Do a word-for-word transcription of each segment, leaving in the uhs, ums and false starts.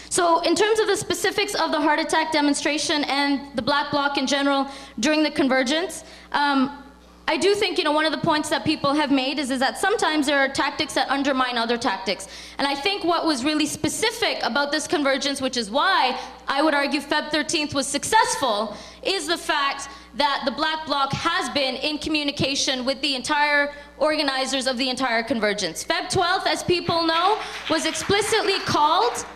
So in terms of the specifics of the heart attack demonstration and the Black Bloc in general during the convergence, um, I do think, you know, one of the points that people have made is, is that sometimes there are tactics that undermine other tactics. And I think what was really specific about this convergence, which is why I would argue February thirteenth was successful, is the fact that the Black Bloc has been in communication with the entire organizers of the entire convergence. February twelfth, as people know, was explicitly called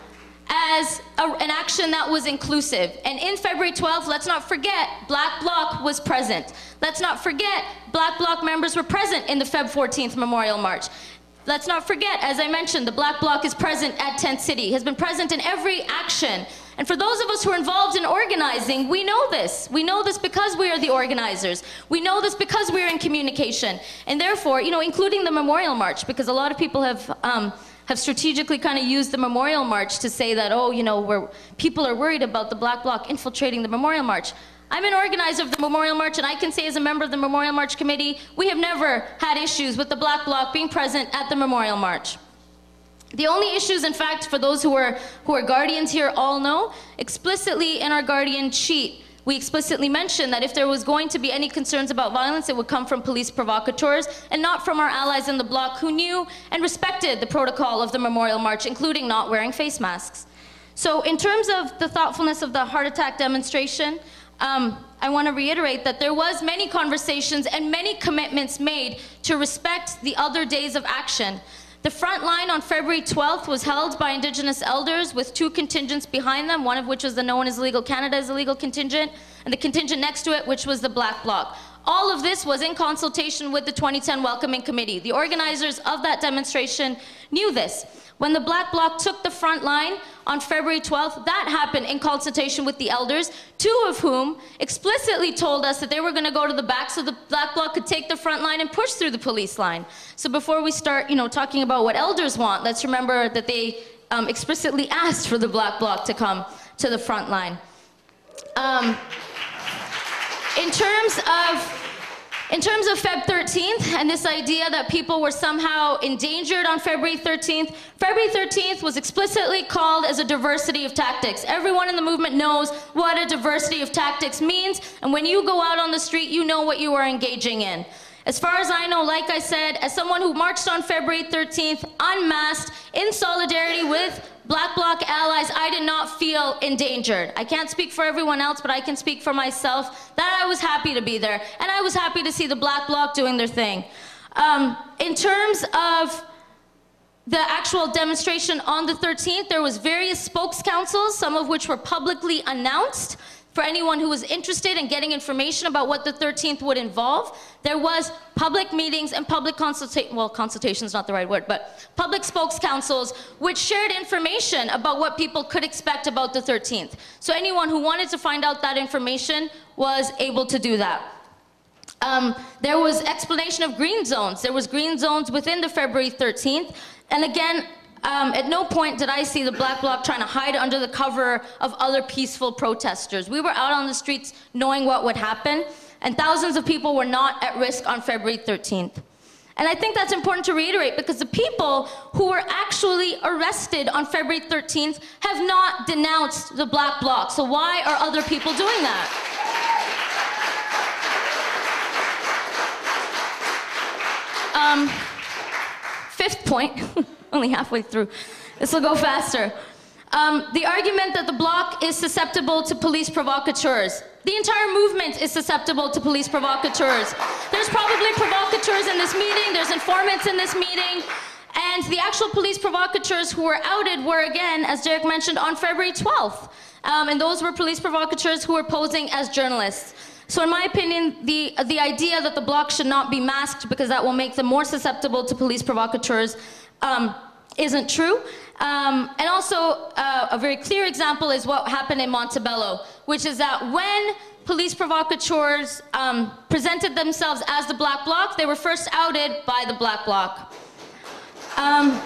as a, an action that was inclusive. And in February twelfth, let's not forget, Black Bloc was present. Let's not forget, Black Bloc members were present in the February fourteenth Memorial March. Let's not forget, as I mentioned, the Black Bloc is present at Tent City, has been present in every action. And for those of us who are involved in organizing, we know this. We know this because we are the organizers. We know this because we are in communication. And therefore, you know, including the Memorial March, because a lot of people have um, have strategically kind of used the Memorial March to say that, oh, you know, we're, people are worried about the Black Bloc infiltrating the Memorial March. I'm an organizer of the Memorial March, and I can say as a member of the Memorial March Committee, we have never had issues with the Black Bloc being present at the Memorial March. The only issues, in fact, for those who are, who are guardians here all know, explicitly in our guardian sheet, we explicitly mentioned that if there was going to be any concerns about violence, it would come from police provocateurs and not from our allies in the bloc who knew and respected the protocol of the Memorial March, including not wearing face masks. So in terms of the thoughtfulness of the heart attack demonstration, um, I want to reiterate that there was many conversations and many commitments made to respect the other days of action. The front line on February twelfth was held by Indigenous elders with two contingents behind them, one of which was the known as Legal Canada's illegal contingent, and the contingent next to it, which was the Black Bloc. All of this was in consultation with the twenty ten Welcoming Committee. The organizers of that demonstration knew this. When the Black Bloc took the front line on February twelfth, that happened in consultation with the elders, two of whom explicitly told us that they were going to go to the back so the Black Bloc could take the front line and push through the police line. So before we start, you know, talking about what elders want, let's remember that they um, explicitly asked for the Black Bloc to come to the front line. Um, in terms of In terms of February thirteenth and this idea that people were somehow endangered on February thirteenth, February thirteenth was explicitly called as a diversity of tactics. Everyone in the movement knows what a diversity of tactics means, and when you go out on the street, you know what you are engaging in. As far as I know, like I said, as someone who marched on February thirteenth, unmasked, in solidarity with Black Bloc allies, I did not feel endangered. I can't speak for everyone else, but I can speak for myself that I was happy to be there, and I was happy to see the Black Bloc doing their thing. Um, in terms of the actual demonstration on the thirteenth, there was various spokes councils, some of which were publicly announced. For anyone who was interested in getting information about what the thirteenth would involve, there was public meetings and public consultation, well, consultation is not the right word, but public spokes councils which shared information about what people could expect about the thirteenth. So anyone who wanted to find out that information was able to do that. Um, there was explanation of green zones. There was green zones within the February thirteenth, and again, Um, at no point did I see the Black Bloc trying to hide under the cover of other peaceful protesters. We were out on the streets knowing what would happen, and thousands of people were not at risk on February thirteenth. And I think that's important to reiterate because the people who were actually arrested on February thirteenth have not denounced the Black Bloc. So why are other people doing that? Um, fifth point. Only halfway through. This will go faster. Um, the argument that the bloc is susceptible to police provocateurs. The entire movement is susceptible to police provocateurs. There's probably provocateurs in this meeting, there's informants in this meeting, and the actual police provocateurs who were outed were, again, as Derek mentioned, on February twelfth. Um, and those were police provocateurs who were posing as journalists. So in my opinion, the, the idea that the bloc should not be masked because that will make them more susceptible to police provocateurs Um, isn't true. Um, and also, uh, a very clear example is what happened in Montebello, which is that when police provocateurs um, presented themselves as the Black Bloc, they were first outed by the Black Bloc. Um,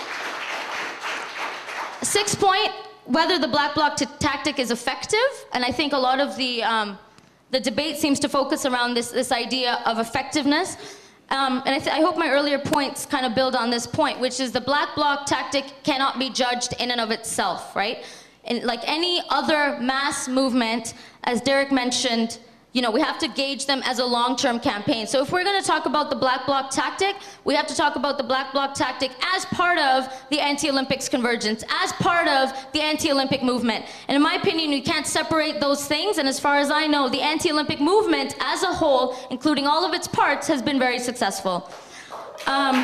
sixth point, whether the Black Bloc tactic is effective, and I think a lot of the, um, the debate seems to focus around this, this idea of effectiveness. Um, and I, th I hope my earlier points kind of build on this point, which is the black bloc tactic cannot be judged in and of itself, right? And like any other mass movement, as Derek mentioned, you know, we have to gauge them as a long-term campaign. So if we're going to talk about the black bloc tactic, we have to talk about the black bloc tactic as part of the anti-Olympics convergence, as part of the anti-Olympic movement. And in my opinion, you can't separate those things. And as far as I know, the anti-Olympic movement as a whole, including all of its parts, has been very successful. Um,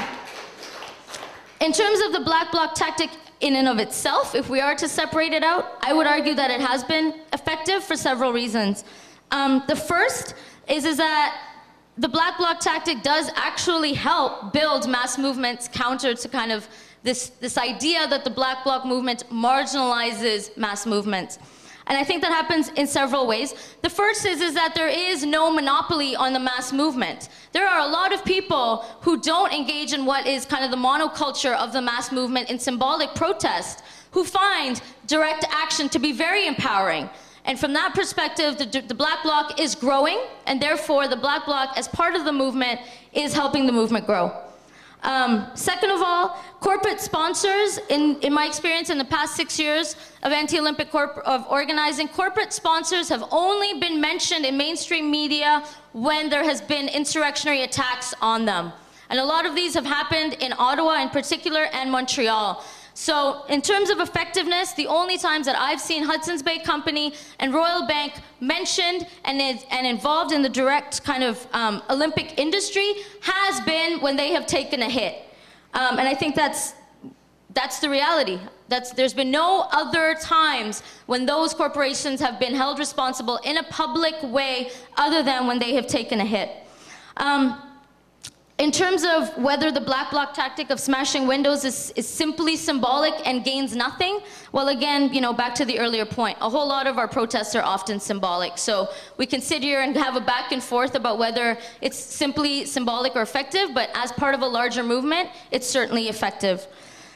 in terms of the black bloc tactic in and of itself, if we are to separate it out, I would argue that it has been effective for several reasons. Um, the first is, is that the black bloc tactic does actually help build mass movements counter to kind of this, this idea that the black bloc movement marginalizes mass movements. And I think that happens in several ways. The first is, is that there is no monopoly on the mass movement. There are a lot of people who don't engage in what is kind of the monoculture of the mass movement in symbolic protest, who find direct action to be very empowering. And from that perspective, the, the black bloc is growing, and therefore the black bloc, as part of the movement, is helping the movement grow. Um, second of all, corporate sponsors, in, in my experience in the past six years of anti-Olympic corp of organizing, corporate sponsors have only been mentioned in mainstream media when there has been insurrectionary attacks on them. And a lot of these have happened in Ottawa in particular and Montreal. So in terms of effectiveness, the only times that I've seen Hudson's Bay Company and Royal Bank mentioned and, is, and involved in the direct kind of um, Olympic industry has been when they have taken a hit. Um, and I think that's, that's the reality. That's, there's been no other times when those corporations have been held responsible in a public way other than when they have taken a hit. Um, In terms of whether the black bloc tactic of smashing windows is, is simply symbolic and gains nothing, well, again, you know, back to the earlier point, a whole lot of our protests are often symbolic. So we can sit here and have a back and forth about whether it's simply symbolic or effective, but as part of a larger movement, it's certainly effective.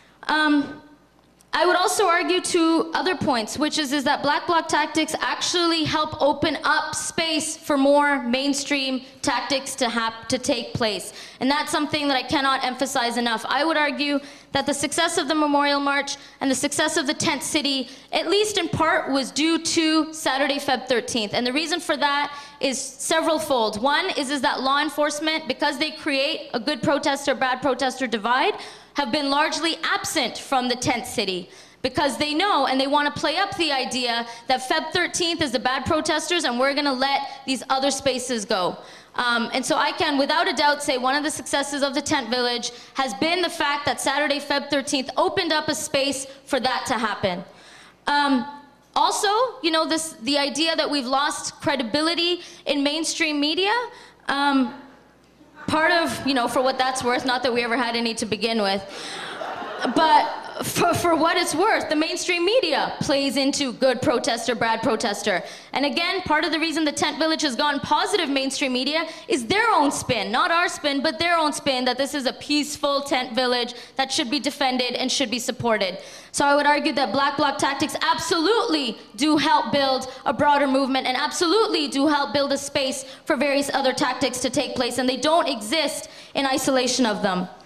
Um, I would also argue two other points, which is, is that black bloc tactics actually help open up space for more mainstream tactics to, hap to take place. And that's something that I cannot emphasize enough. I would argue that the success of the Memorial March and the success of the tent city, at least in part, was due to Saturday, February thirteenth. And the reason for that is several-fold. One is, is that law enforcement, because they create a good protester, bad protester divide, have been largely absent from the tent city because they know and they want to play up the idea that February thirteenth is the bad protesters and we're going to let these other spaces go. Um, and so I can, without a doubt, say one of the successes of the Tent Village has been the fact that Saturday, February thirteenth opened up a space for that to happen. Um, also, you know, this, the idea that we've lost credibility in mainstream media, um, part of, you know, for what that's worth, not that we ever had any to begin with, but for, for what it's worth, the mainstream media plays into good protester, bad protester. And again, part of the reason the Tent Village has gotten positive mainstream media is their own spin, not our spin, but their own spin, that this is a peaceful tent village that should be defended and should be supported. So I would argue that black bloc tactics absolutely do help build a broader movement and absolutely do help build a space for various other tactics to take place, and they don't exist in isolation of them.